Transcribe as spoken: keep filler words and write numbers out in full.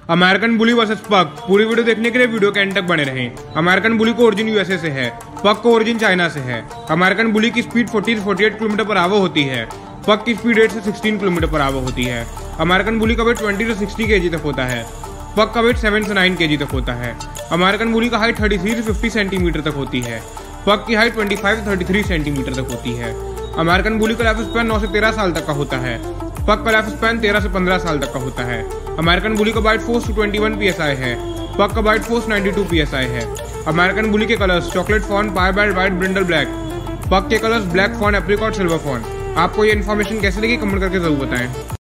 American bully versus पग। पूरी video देखने के लिए वीडियो के एंड तक बने रहें। अमेरिकन बुली का ओरिजिन यूएसए से है, पग का ओरिजिन चाइना से है। अमेरिकन बुली की स्पीड चालीस से अड़तालीस किलोमीटर पर आवर होती है। पग की स्पीड आठ से सोलह किलोमीटर पर आवर होती है। अमेरिकन बुली का वेट बीस से साठ केजी तक होता है। पग का वेट सात से नौ केजी तक होता है। अमेरिकन बुली का हाइट तैंतीस से पचास सेंटीमीटर तक होती है। पग की हाइट पच्चीस से तैंतीस सेंटीमीटर तक होती है। अमेरिकन बुली का लाइफ स्पैन नौ से तेरह साल तक का होता है। पग का लाइफ स्पैन तेरह से पंद्रह साल तक का होता है। अमेरिकन बुली का बाइट फोर्स इक्कीस पीएसआई है। पग का बाइट फोर्स बानवे पीएसआई है। अमेरिकन बुली के colours chocolate fawn, piebald, white, brindle black. Pug के colours black fawn, apricot, silver fawn. आपको ये इन्फॉर्मेशन कैसे लगी कमेंट करके जरूर बताएं।